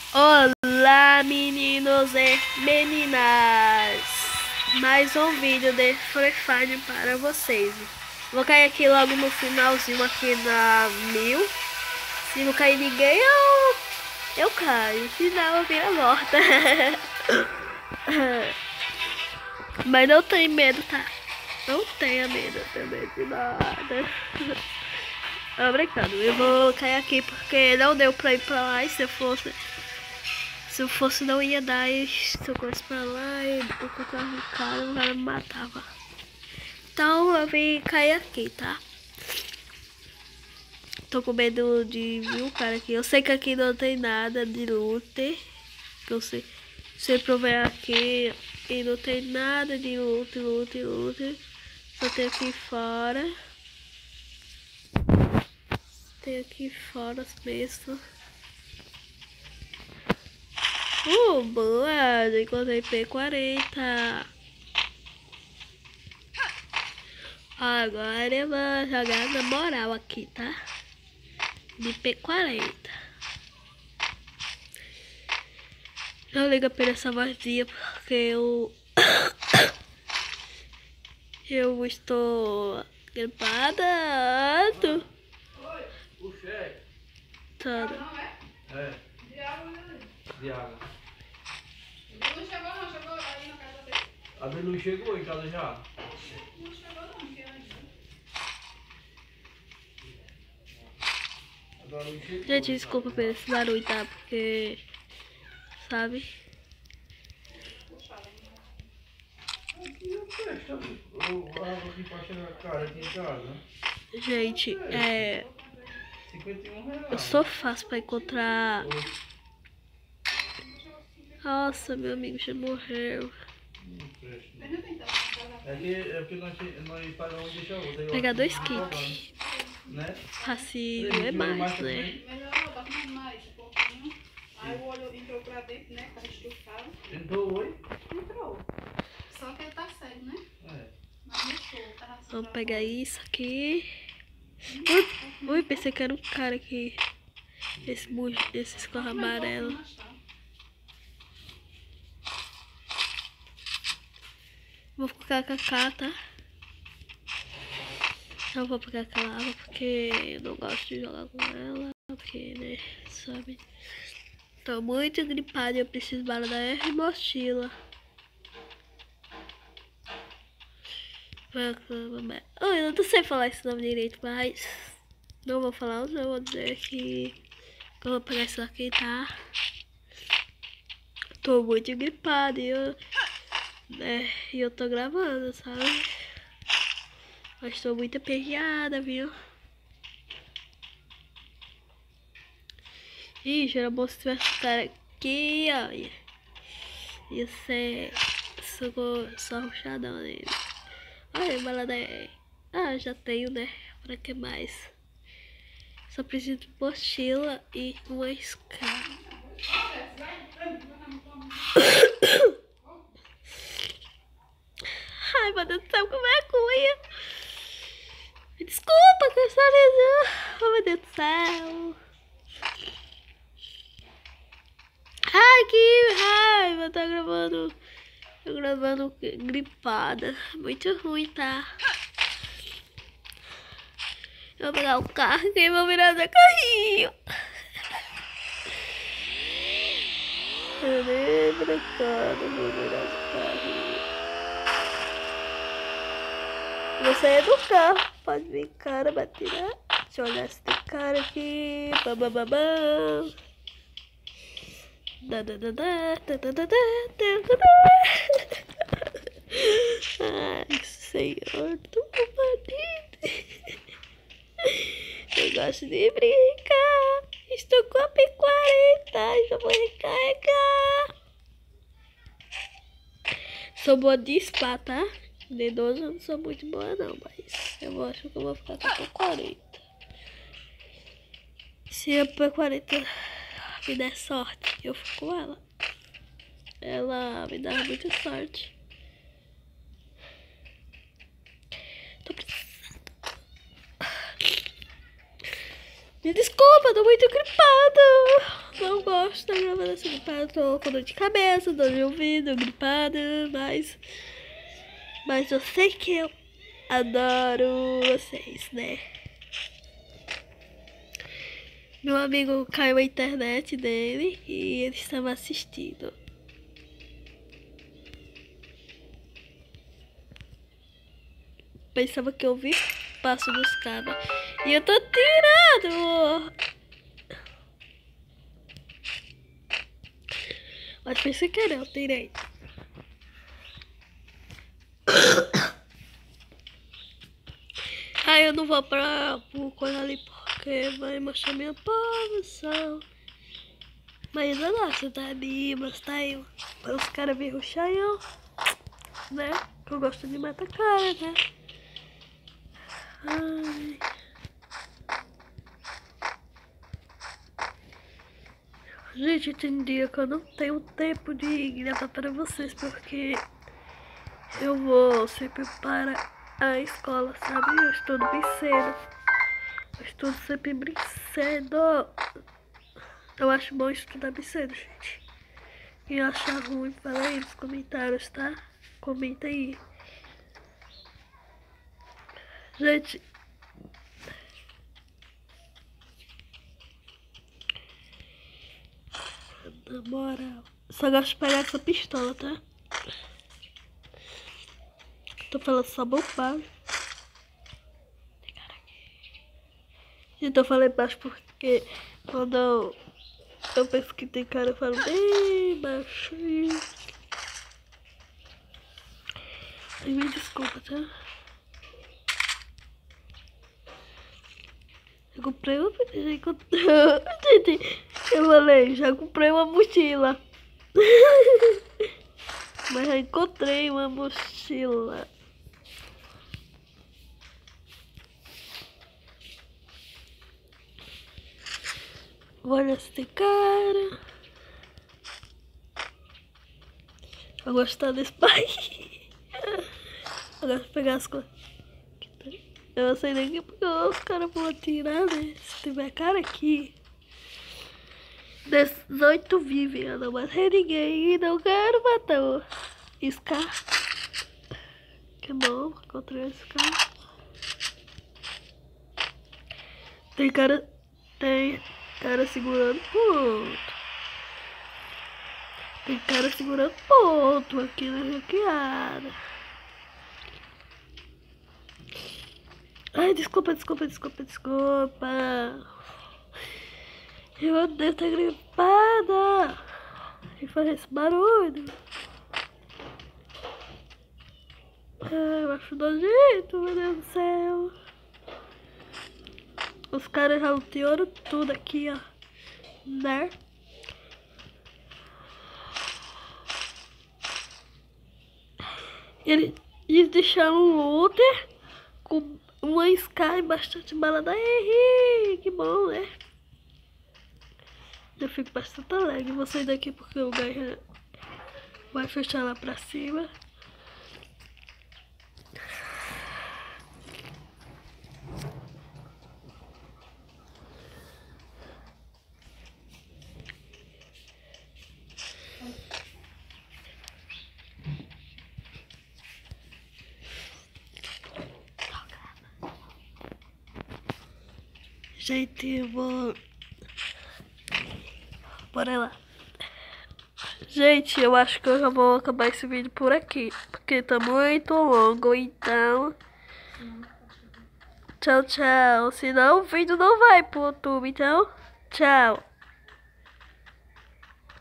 Olá, meninos e meninas! Mais um vídeo de Free Fire para vocês. Vou cair aqui logo no finalzinho, aqui na 1000. Se não cair ninguém, eu caio. Se não, eu viro morta. Mas não tenho medo, tá? Não tenha medo, não tenho medo de nada. Tô brincando, eu vou cair aqui porque não deu pra ir pra lá. E se eu fosse não ia dar. E se eu fosse pra lá e encontrar um cara me matava. Então eu vim cair aqui, tá? Tô com medo de ver um cara aqui. Eu sei que aqui não tem nada de loot. Que eu sei. Sempre eu venho aqui e não tem nada de loot. Só tem aqui fora. Tem aqui fora as mesas. Boa! Encontrei P40. Agora eu vou jogar na moral aqui, tá? De P40. Não liga pra essa vozinha porque eu estou gripada. Puxei. Tudo. É. Diaga. Não chegou não, chegou aí na casa dele. A Belu chegou em casa já? Não chegou não, porque antes. Agora não chegou. Gente, desculpa por esse barulho, tá? Porque... Sabe? Aqui eu fecho. Eu abro aqui pra chegar a cara aqui em casa. Gente, R$51. eu sou fácil pra encontrar... Nossa, meu amigo já morreu. É porque nós pagamos deixar outra. Pegar 2 kits. Né? Assim, é mais, né? Melhorou, tá comendo mais um pouquinho. Aí o olho entrou pra dentro, né? Tá estufado. Entrou oi? Entrou. Só que ele tá cego, né? É. Mas mexeu, tá assim. Vamos pegar isso aqui. Ui, pensei que era um cara aqui. Esse escorra amarelo. Vou colocar com a K, tá? Não vou pegar aquela água porque eu não gosto de jogar com ela. Porque, né, sabe? Tô muito gripada e eu preciso bala da R mochila. Eu não sei falar esse nome direito, mas não vou falar, eu vou dizer que eu vou pegar isso aqui, tá? Tô muito gripada e eu tô gravando, sabe? Mas tô muito aperreada, viu? Ih, era bom se tivesse um cara aqui, olha. Ia ser só ruchadão nele. Olha, balada é... Ah, já tenho, né? Pra que mais? Só preciso de mochila e uma escada. Ai, meu Deus do céu, que vergonha. Desculpa, que eu só oh, meu Deus do céu. Ai, que raiva. Tô gravando gripada. Muito ruim, tá? Eu vou pegar o carro e vou virar Zé Carrinho. Eu nem brincando, vou virar Zé Carrinho. Você é do carro, pode vir cara, vai tirar. Deixa eu olhar se tem cara aqui. Babababam. Ai, Senhor, tô com bandido. Eu gosto de brincar. Estou com a P40, já vou recarregar. Sou boa de spa, tá? De 12 eu não sou muito boa não, mas eu acho que eu vou ficar com a P40. Se a P40 me der sorte, eu fico com ela. Ela me dá muita sorte. Tô precisando. Me desculpa, tô muito gripada. não gosto da gravando assim gripada. Tô com dor de cabeça, dor de ouvido, gripada, mas eu sei que eu adoro vocês, né? Meu amigo caiu a internet dele e ele estava assistindo. Pensava que eu vi passo dos cabos. E eu tô tirando! Mas pensei que não, tirei. Aí eu não vou pro coisa ali porque vai mostrar minha posição. Mas eu gosto da Animas, tá aí. Para os caras verem o chaião, né? Que eu gosto de matar cara, né? Ai. Gente, tem dia que eu não tenho tempo de gravar para vocês porque eu vou sempre para a escola, sabe? Eu estudo bem cedo. Eu estudo sempre bem cedo. Eu acho bom estudar bem cedo, gente. Quem achar ruim, fala aí nos comentários, tá? Comenta aí. Gente, na moral, só gosto de pegar essa pistola, tá? Tô falando só bobagem. Tem cara aqui. Gente, eu falei baixo porque quando eu penso que tem cara, eu falo bem baixinho. Ai, me desculpa, tá? Eu comprei uma... Gente, eu falei, já comprei uma mochila. Mas já encontrei uma mochila. Olha se tem cara. Eu gosto desse pai. Eu gosto de pegar as coisas. Eu não sei nem que porque os caras vão atirar, né? Se tiver cara aqui. 18 vivem, eu não matei ninguém e não quero matar o Scar. Que bom, encontrei o Scar. Tem cara segurando ponto. Tem cara segurando ponto aqui na hackeada. Ai, desculpa. Eu odeio estar gripada e fazer esse barulho. Ai, eu acho nojento, meu Deus do céu. Os caras já luteiram tudo aqui, ó. Né? Eles deixaram um looter com uma Sky e bastante bala da R. Que bom, né? Eu fico bastante alegre. Vou sair daqui porque o gás vai fechar lá pra cima. Gente, eu vou... Bora lá. Gente, eu acho que eu já vou acabar esse vídeo por aqui. Porque tá muito longo, então... Tchau, tchau. Senão o vídeo não vai pro YouTube, então... Tchau.